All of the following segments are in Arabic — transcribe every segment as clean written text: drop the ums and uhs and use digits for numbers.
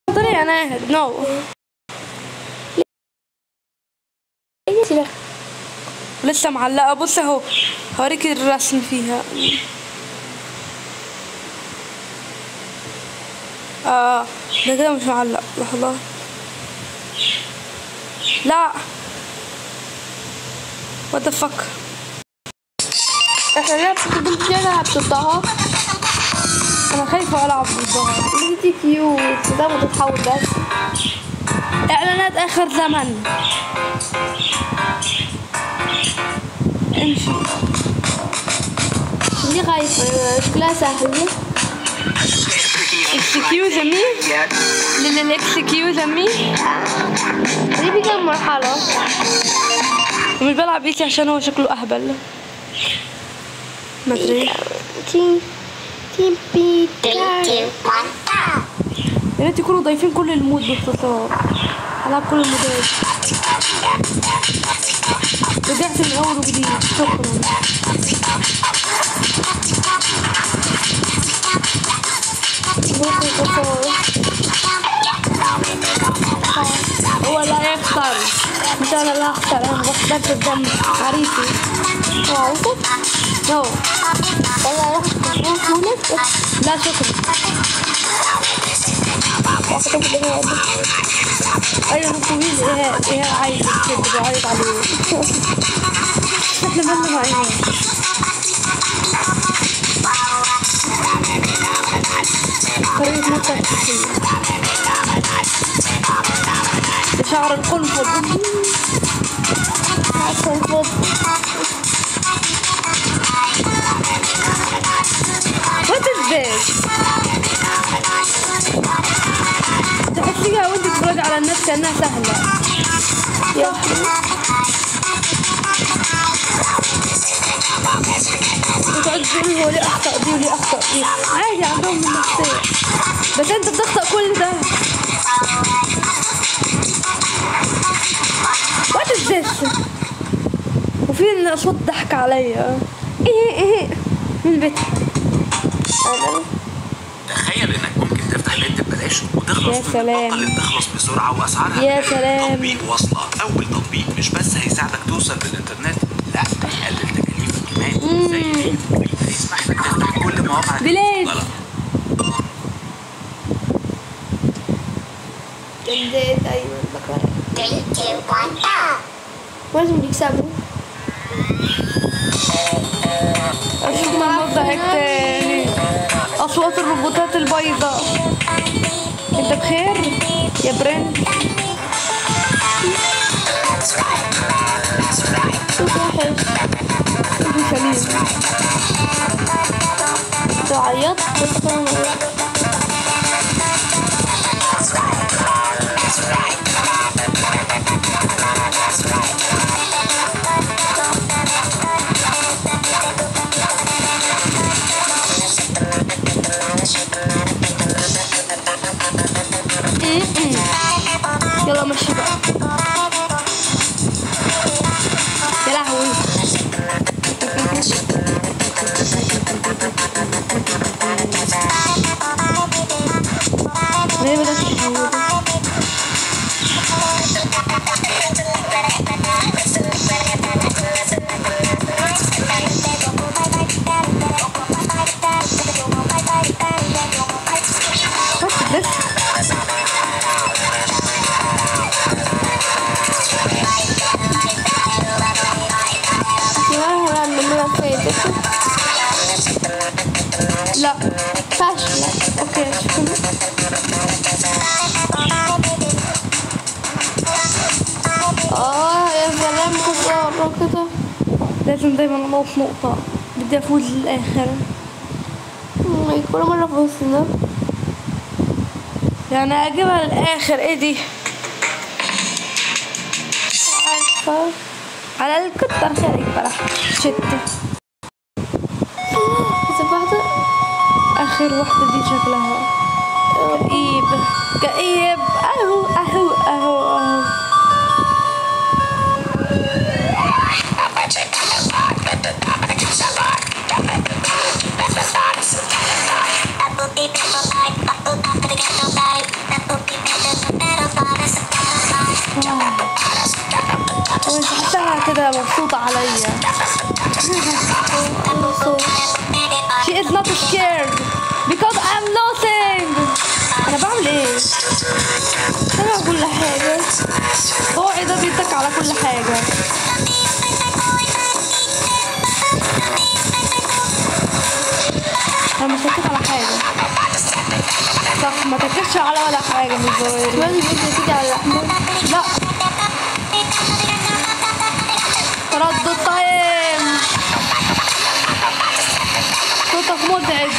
طريقة ناهد نو لسه معلقة. بص اهو هوريك الرسم فيها. ده كده مش معلق. لحظة لا what the fuck. احنا نلعب بنت نلعب ضدها. انا خايفة العب ضدها. بنتي كيوت ده بتتحول بس. اعلانات اخر زمن. امشي. ليه خايفة؟ شكلها سهل. excuse me excuse me. دي بكم مرحلة؟ مش بلعب بيكي عشان هو شكله اهبل. ما ادري. يا ريت يكونوا ضايفين كل المود باختصار. هلعب كل المودات. رجعت من اول وجديد. شكرا. هو اللي هيخسر مش انا اللي هخسر. انا بخسرت الدم عريسي. عاوزة؟ نو ولا هناك؟ لا شكرا. ايوه طويل. ايه عايز كده بعيط عليه. احنا مالنا مع ايه؟ طريقة نطة شعر القنفذ. القنفذ what is this؟ تحسيها وانت تتفرج على الناس كأنها سهلة. يا وتقعد تقول هو ليه اخطأ دي وليه اخطأ دي. عادي عندهم من نفسية. بس انت بتخطأ كل ده. what is this؟ وفي صوت ضحك عليا. ايه من بيتها. تخيل انك ممكن تفتح النت ببلاش وتخلص يا من سلام. الطاقة اللي بتخلص بسرعة واسعارها يا قليلة. سلام. تطبيق وصلة اول تطبيق مش بس هيساعدك توصل بالانترنت، لا هيقلل تكاليفك كمان. زي هيسمح لك تفتح كل مواقع بلاد. جديد. ايوه بقرا. لازم يكسبوا. اشوف ما ضحك تاني. اصوات الروبوتات البيضاء. انت بخير يا برنس؟ سليم. تعيط بس انا يلا مشي بقى. يا لهوي. ليه بدأت تحاول؟ لا فاشلة. اوكي شكرا. يا سلام خسارة كده. لازم دايما انقص نقطة. بدي افوز للاخر. كل مرة فوزنا. يعني اجيبها للاخر. ايه دي؟ عارفة على الكتر خيرك فرح. شتي واحدة. اخر واحدة دي شكلها كئيب كئيب. اهو اهو اهو اهو. كده مبسوطة عليا. She is not scared because I'm nothing. أنا بعمل إيه؟ أنا كل حاجة. صباعي ده بيتك على كل حاجة. أنا مش هتك على حاجة. صح، ما تكتش على ولا حاجة من الزوايا. لازم تيجي على الأحمر. لا. تردد تايم. صوتك مزعج.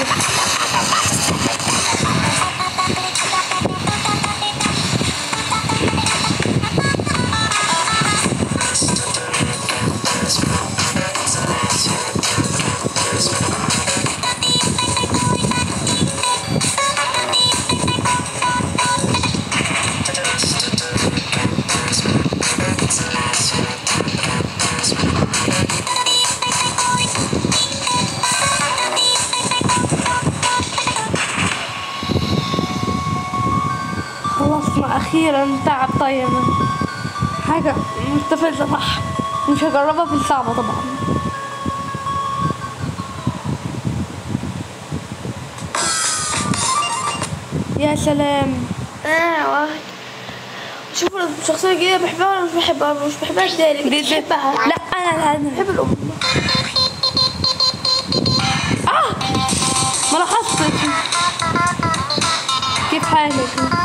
خلصنا أخيرا تعب طيب. حاجة مستفزة صح. مش هجربها في الصعبة طبعا. يا سلام. واحد. شوف الشخصية الجديدة بحبها ولا مش بحبها؟ مش بحبها ازاي؟ دي بحبها. لا أنا بحب الأم. ما لاحظتش. كيف حالك؟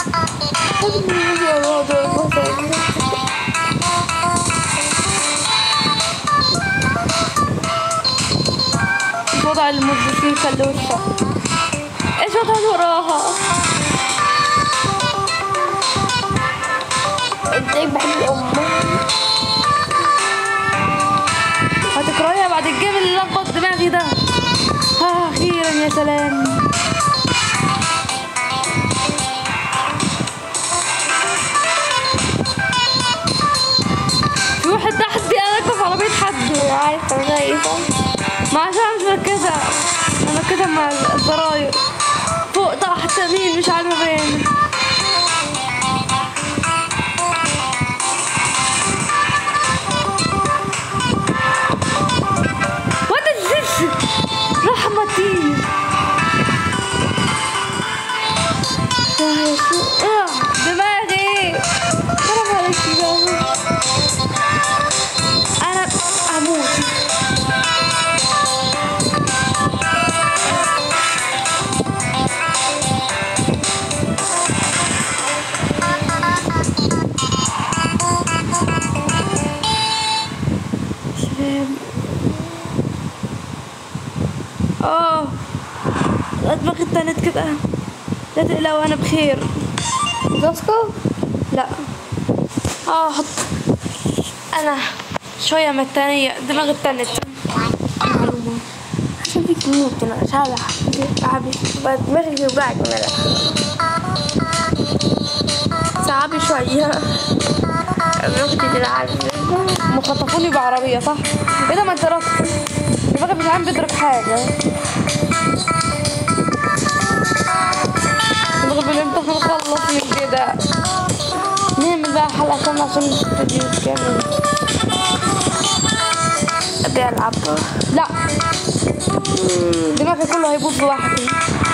وضع الموسيقى اللي وسطها. ايش وضع وراها؟ ازاي بحب الأم؟ هتكرهيها بعد الجيم اللي لخبط دماغي ده. أخيرا يا سلام. في واحد تحت بيقلب في عربية حد. عارفة أنا شايفة. ما عشان مش مركزة. أنا مركزة مع الزراير. فوق تحت يمين مش عارفة فين. What is this؟ رحمتي. دماغي. حرام عليك يا أنا هموت. دماغي اتنت كده. لا تقلقوا أنا بخير. جاسكو؟ لا. حط أنا شوية من التانية. دماغي اتنت. معلومة. عشان فيك تموت. أنا شابح. تعبي. دماغي بيوجعك ولا لا؟ تعبي شوية. دماغي تلعب. مخطفوني بعربية صح؟ ايه ده ما انت رحت. دماغي مش عم بيدرك حاجة. دماغي بالامتحان خلص من كده. نعمل بقى حلقة كاملة عشان الفيديو كامل. أبي ألعب. لا. دماغي كله هيبوظ لوحدي.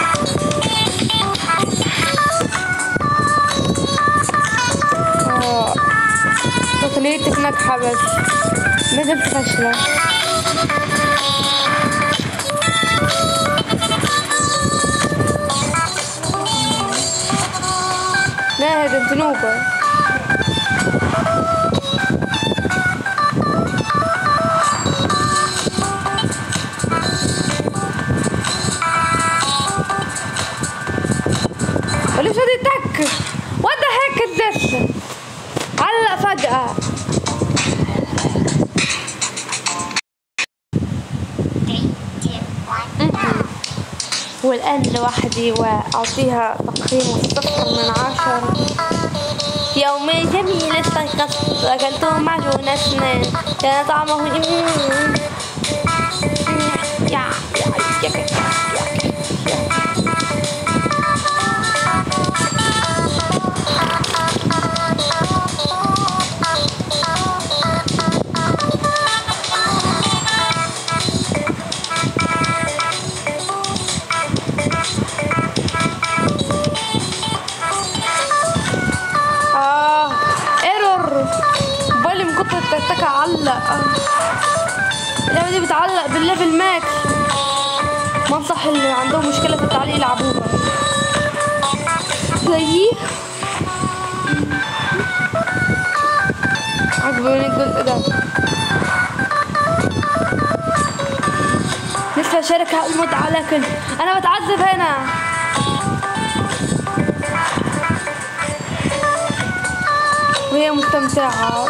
تقنيتك ناجحة بس لازم فاشلة. لا هذا انت نوبة. وليش هذا يتك؟ What the heck is this؟ علق فجأة. والآن لوحدي وأعطيها تقييم 0/10. يوم جميل استيقظت أكلت معجون أسنان كان طعمه اللعبة دي بتعلق بالليفل ماكس. بنصح اللي عندهم مشكلة في التعليق يلعبوها. زيي عجبوني الجزء ده. نفسي اشارك المتعة لكن انا بتعذب هنا. وهي مستمتعة.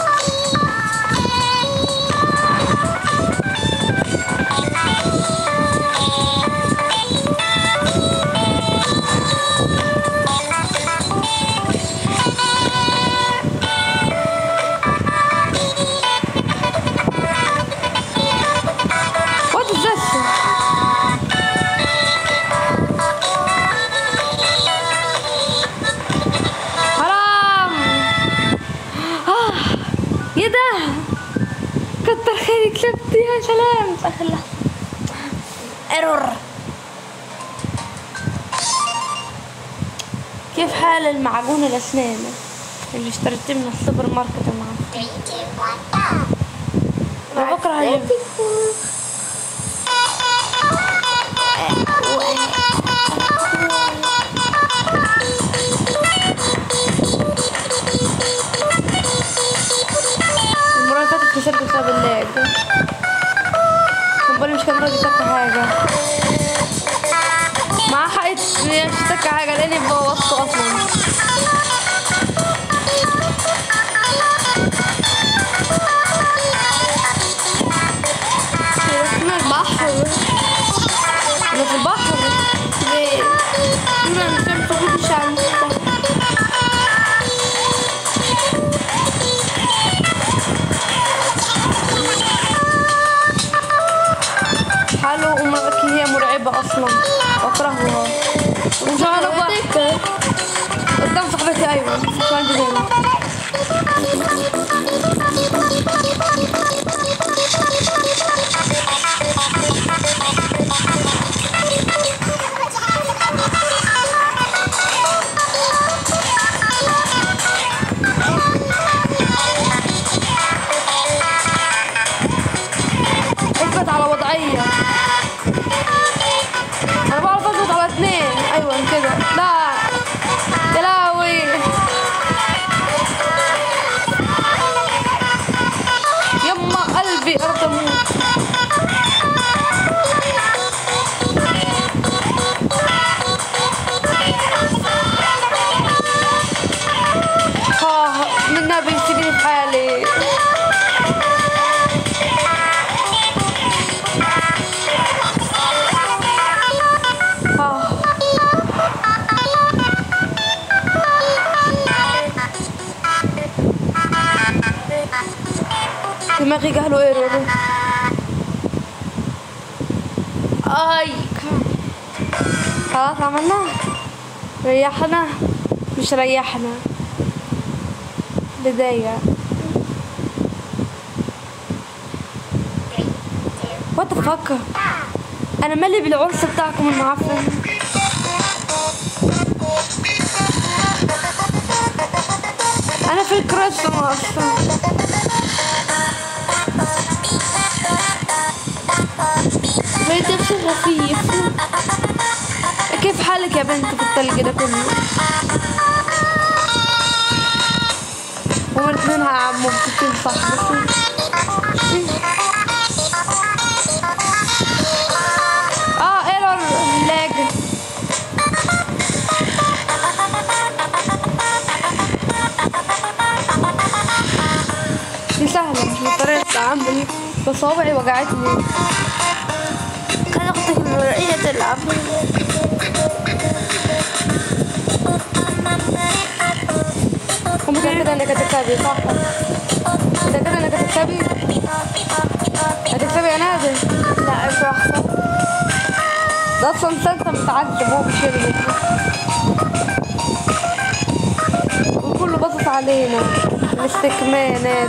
What is this? حرام. ايه ده؟ كتر خيرك كسبت يا سلام. في اخر لحظة ايرور. كيف حال المعجون الاسنان اللي اشتريته من السوبر ماركت المعفن؟ انا بكره المرة اللي فاتت خسرت بسبب اللاج. كمبالي مش كان راضي يتكي حاجة. معاه حق مش يتكي حاجة لاني بوظته اصلا. رحنا البحر. انا في البحر. انا مش عارفة اقول الشمس. حلو ومركي هي مرعبة اصلا. بكرهها. ومش عارفة قدام صاحبتي. ايوه مش عندي غيرها. اثبت على وضعية. انا بعرف اثبت على 2. ايوه كده. لا يا لهوي. يما قلبي قربت اموت. من النبي سيبيني في حالي. دماغي جهله ايرور. اي خلاص عملنا. ريحنا مش ريحنا. بداية. وات ذا فاك. انا مالي بالعرس بتاعكم المعفن. انا في الكريسماس. بقيت لبس خفيف. كيف حالك يا بنت في التلج ده كله؟ هما الاثنين مبسوطين صح بس ايرور لاج. دي سهلة مش بالطريقة التعامل بس صوابعي وجعتني. كان اختك المرئية تلعب. متأكدة انك هتكسبي صح؟ متأكدة انك هتكسبي؟ هتكسبي يا نادر؟ لا مش هخسر. ده اصلا سانتا متعذب وهو بيشرب وكله باصص علينا الاستكمانات.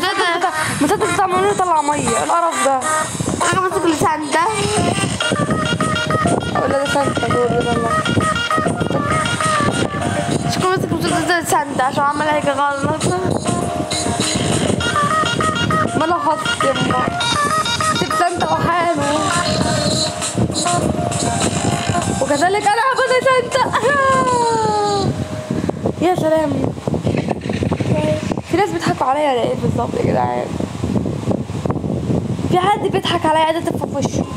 مسدس تعملوا طلع ميه القرف ده. انا ماسك اللسان ده. ولا ده سانتا دول والله. شكون ماسك مسدس سانتا عشان عمل هيك غلط. ما لاحظت يما مسك سانتا وحاله، وكذلك انا هاخد سانتا. يا سلام، في ناس بيضحكوا عليا ولا ايه بالظبط يا جدعان؟ في حد بيضحك عليا قاعدة تلف في وشه.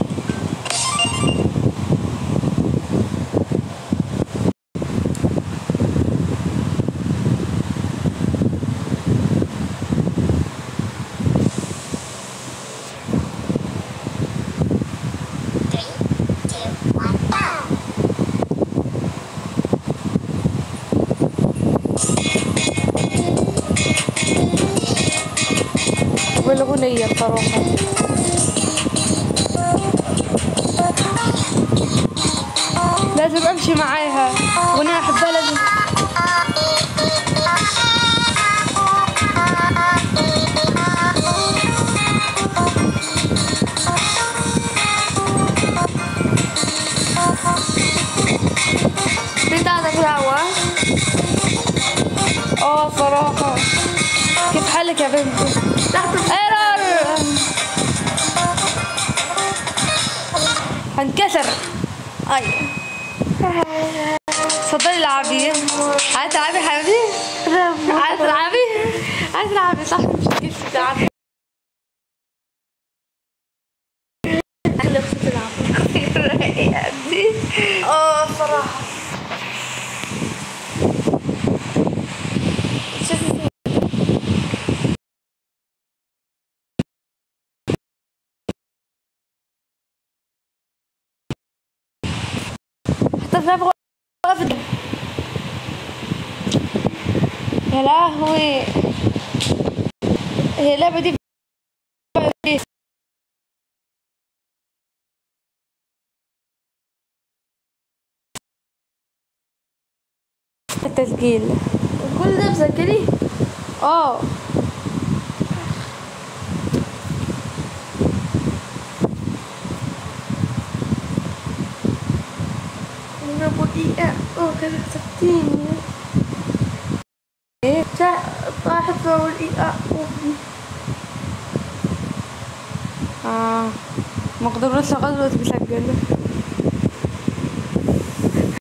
والأغنية بصراحة لازم أمشي معاها، وأنا أحبها لازم. بنت قاعدة في الهوا. صراحة كيف حالك يا بنتي؟ ايرور هنكسر. ايوه اتفضلي العبي. عايزة تلعبي يا حبيبتي؟ عايزة تلعبي؟ عايزة تلعبي صح؟ مش هتجيبي تلعبي. أحلى بس تلعب. يا ابني صراحة. حتى في لعبة وقفت. يا لهوي، هي اللعبة دي التسجيل كل ده مسجلي؟ أنا بوديئة. كانت حسبتيني. ايه راحت بوديئة. ما قدروش لغاية دلوقتي بيسجل.